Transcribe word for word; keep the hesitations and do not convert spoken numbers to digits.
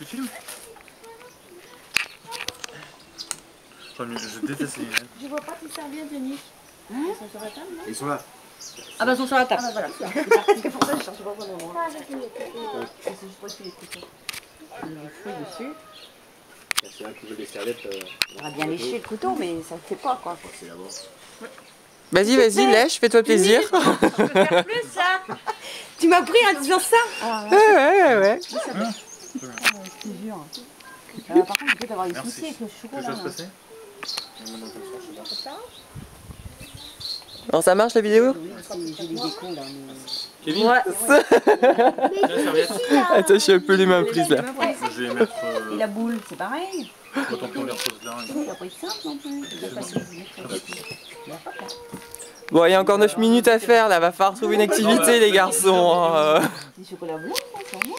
Tu filmes? Je, je déteste les lunettes. Je vois pas tes serviettes, Denis. Hein? Ils sont sur la table, là? Ils sont là. Ah bah ils sont sur la table. Ah bah voilà. C'est pour ça que je cherche pas vraiment. Ah, c'est juste pour essayer les couteaux. Il y a des fruits dessus. C'est un qui veut des serviettes. Euh, On va bien lécher le couteau, mais ça ne fait pas quoi. c'est d'abord. Vas-y, vas-y, lèche, fais-toi plaisir. Je peux faire plus ça. Tu m'as pris en disant ça. Ah, ouais, ouais, ouais, ouais. Je te jure. Euh, par contre, peut-être avoir des soucis avec le chocolat. Quelque chose passer? Bon, ça marche la vidéo? Oui, j'ai des décos là. Mais... Kevin? Ouais. Attends, je suis un peu les mains prises là. Je vais mettre. Euh... Et la boule, c'est pareil. Quand on prend les choses là. Il n'a pas été simple non plus. Il a passé Bon, il y a encore neuf minutes à faire là, va falloir trouver une activité les garçons. Hein. Des chocolats blancs, sûrement.